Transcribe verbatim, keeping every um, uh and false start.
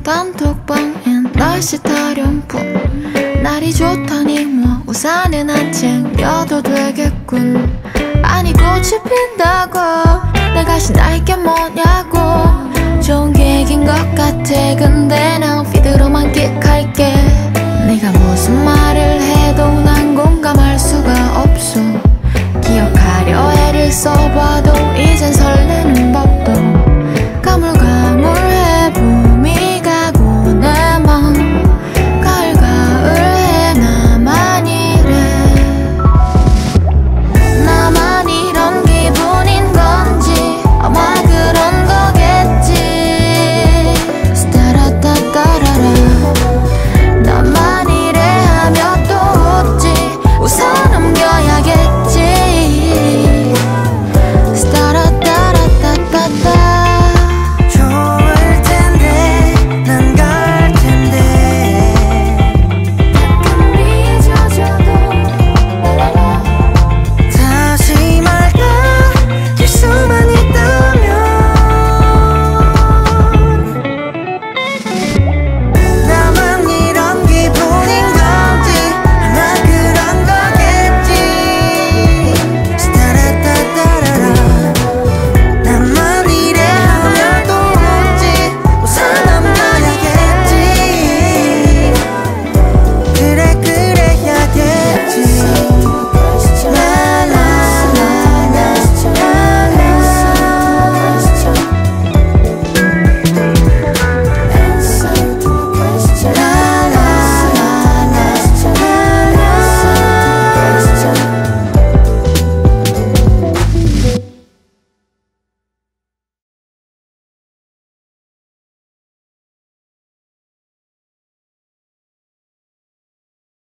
단톡방엔 날씨 타령뿐. 날이 좋다니 뭐 우산은 안 챙겨도 되겠군. 아니 꽃이 핀다고 내가 신날 게 뭐냐고. 좋은 계획인 것 같아. 근데 난 피드로만 끽할게. 네가 무슨 말을 해도 난 공감할 수가 없어. 기억하려 애를 써봐도